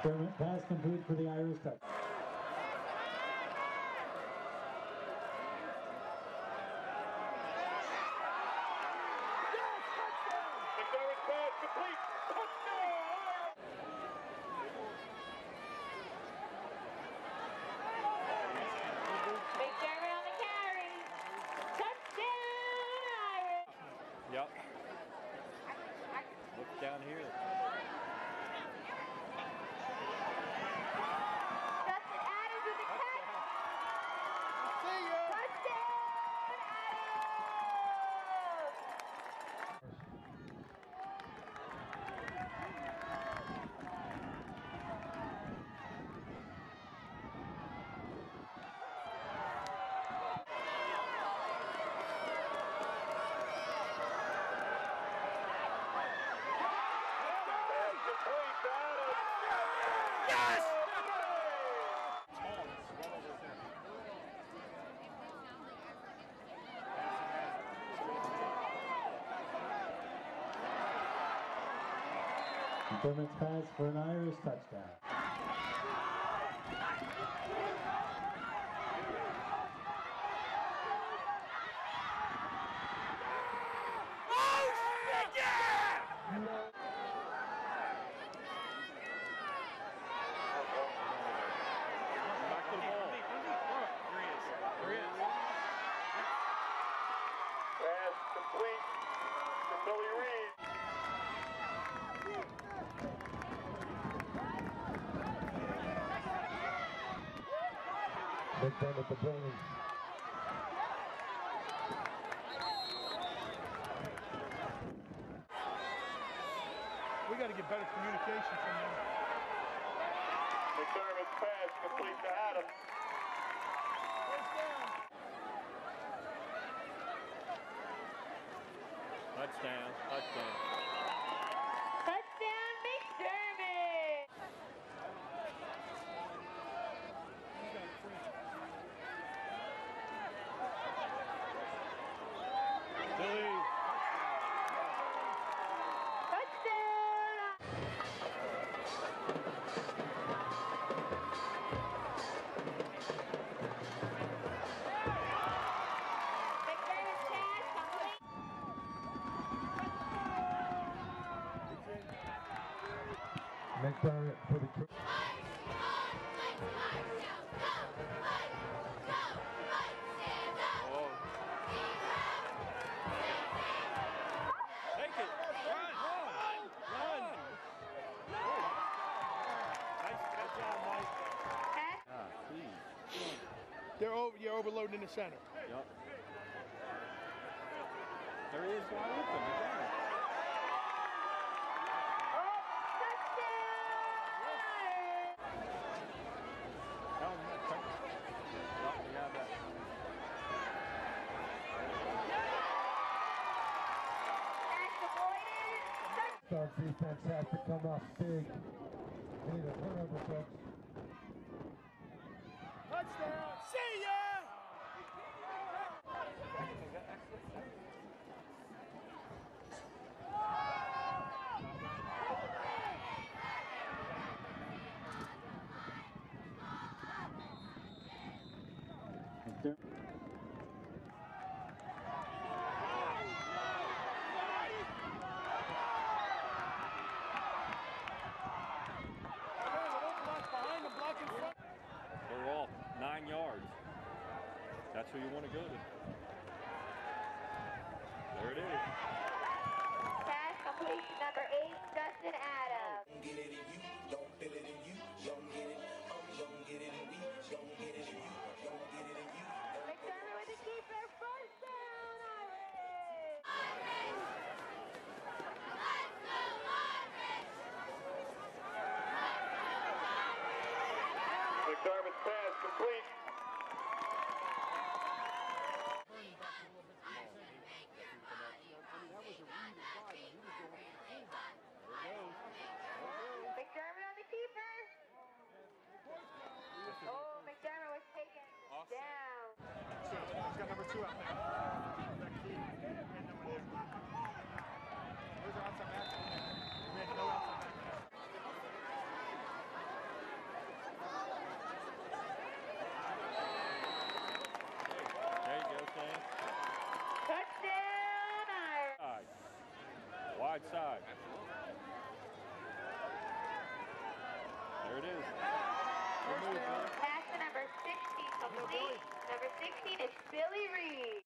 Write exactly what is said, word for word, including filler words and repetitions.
McDermott pass complete for the Irish touch. McDermott pass complete. Touchdown! McDermott on the carry. Touchdown, Irish. Yep. Look down here. McDermott's pass for an Irish touchdown. Pass complete for Billy Reed. McDermott the brain. We got to get better communication from them. McDermott's pass complete to Adams. Touchdown, touchdown. Touchdown, McDermott. Billy. Touchdown. McDermott's pass complete. McDermott for the kick. Take it. Run. Run. Run. Nice good job, Mike. Ah, please. They're over. You're overloading in the center. Yep. There he is wide open. You got it. Tell him that. Tell him. Yep, we have that. Our defense has to come up big. We need a turnover, folks. Touchdown. See ya. They're off nine yards. That's who you want to go to. There it is. Pass complete to number eight, Dustin Adams. Don't get it in you, don't feel it in you, don't get it, um, don't get it in me, don't get it in you, don't get it in you. McDermott with the keeper, first down, Irish! McDermott's pass complete. McDermott on the keeper. Oh, McDermott was taken down. He's got number two out there. Where's the outside back? We had no outside back. wide side. There it is. Good move, Billy. Pass to number sixteen complete. Number sixteen is Billy Reed.